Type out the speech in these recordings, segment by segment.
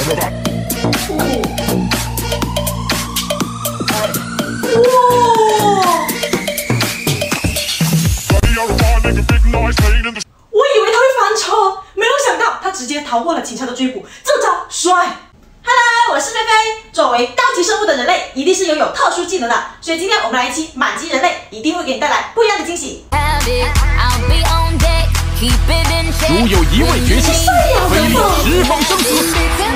我以为他会翻车，没有想到他直接逃过了警察的追捕，这招帅！Hello， 我是菲菲。作为高级生物的人类，一定是拥有特殊技能的，所以今天我们来一期满级人类，一定会给你带来不一样的惊喜。 如有一位决心，非力释放生死。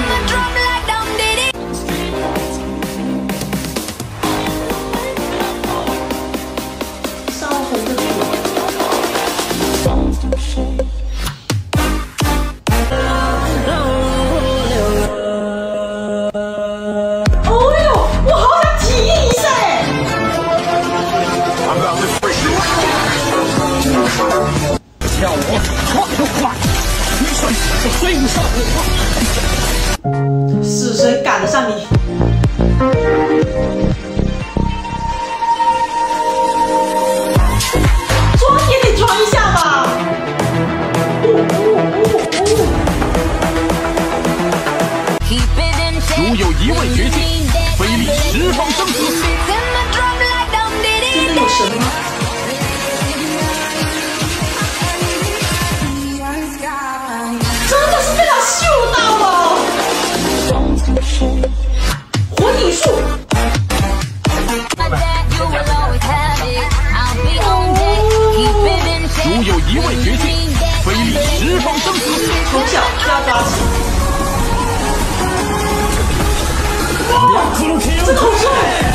烧红的嘴。哦呦，我好想体验一下哎！ 跳舞快就快，雨水就追不上我。 死神赶得上你。装也得装一下吧。 如有一位决心，非力释放生死。 真的有神吗？真的是被他嗅到了。火影术。 如有一位决心，非力释放生死。 从小就要抓起。哇，真的好帅！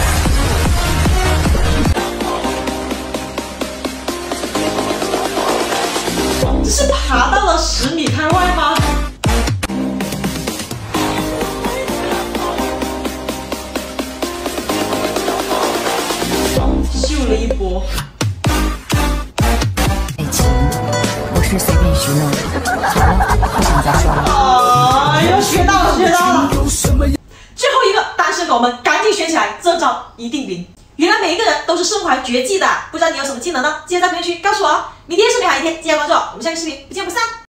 只是爬到了10米开外吗？秀了一波。 爱情不是随便许诺的。好了，不想再说了。 哎呦，学到了，学到了！最后一个单身狗们赶紧学起来，这招一定灵！原来每一个人都是身怀绝技的，不知道你有什么技能呢？记得在评论区告诉我哦！明天是美好一天，记得关注我，我们下期视频不见不散。